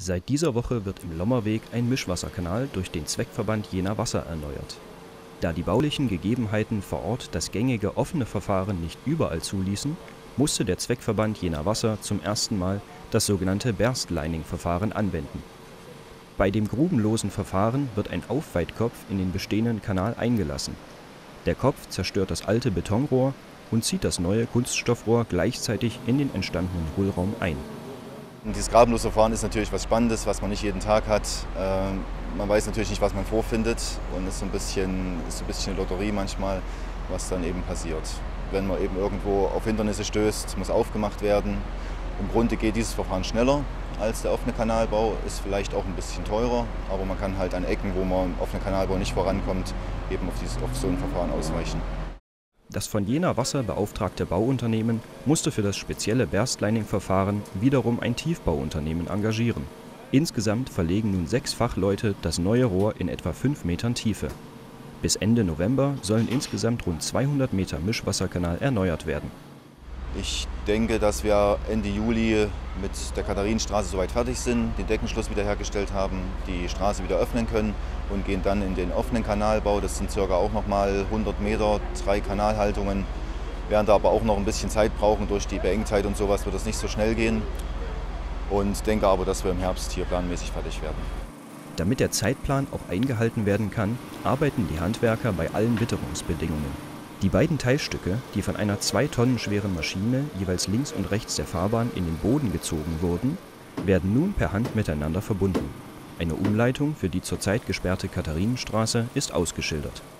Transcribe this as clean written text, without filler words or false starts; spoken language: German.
Seit dieser Woche wird im Lommerweg ein Mischwasserkanal durch den Zweckverband Jena Wasser erneuert. Da die baulichen Gegebenheiten vor Ort das gängige offene Verfahren nicht überall zuließen, musste der Zweckverband Jena Wasser zum ersten Mal das sogenannte Berstlining-Verfahren anwenden. Bei dem grubenlosen Verfahren wird ein Aufweitkopf in den bestehenden Kanal eingelassen. Der Kopf zerstört das alte Betonrohr und zieht das neue Kunststoffrohr gleichzeitig in den entstandenen Hohlraum ein. Dieses grabenlose Verfahren ist natürlich was Spannendes, was man nicht jeden Tag hat. Man weiß natürlich nicht, was man vorfindet, und es ist ein bisschen Lotterie manchmal, was dann eben passiert. Wenn man eben irgendwo auf Hindernisse stößt, muss aufgemacht werden. Im Grunde geht dieses Verfahren schneller als der offene Kanalbau, ist vielleicht auch ein bisschen teurer, aber man kann halt an Ecken, wo man im offenen Kanalbau nicht vorankommt, eben auf so ein Verfahren ausweichen. Das von Jena Wasser beauftragte Bauunternehmen musste für das spezielle Berstlining-Verfahren wiederum ein Tiefbauunternehmen engagieren. Insgesamt verlegen nun 6 Fachleute das neue Rohr in etwa 5 Metern Tiefe. Bis Ende November sollen insgesamt rund 200 Meter Mischwasserkanal erneuert werden. Ich denke, dass wir Ende Juli mit der Katharinenstraße soweit fertig sind, den Deckenschluss wiederhergestellt haben, die Straße wieder öffnen können und gehen dann in den offenen Kanalbau. Das sind circa auch nochmal 100 Meter, 3 Kanalhaltungen. Werden da aber auch noch ein bisschen Zeit brauchen, durch die Beengtheit und sowas wird das nicht so schnell gehen. Und denke aber, dass wir im Herbst hier planmäßig fertig werden. Damit der Zeitplan auch eingehalten werden kann, arbeiten die Handwerker bei allen Witterungsbedingungen. Die beiden Teilstücke, die von einer 2 Tonnen schweren Maschine jeweils links und rechts der Fahrbahn in den Boden gezogen wurden, werden nun per Hand miteinander verbunden. Eine Umleitung für die zurzeit gesperrte Katharinenstraße ist ausgeschildert.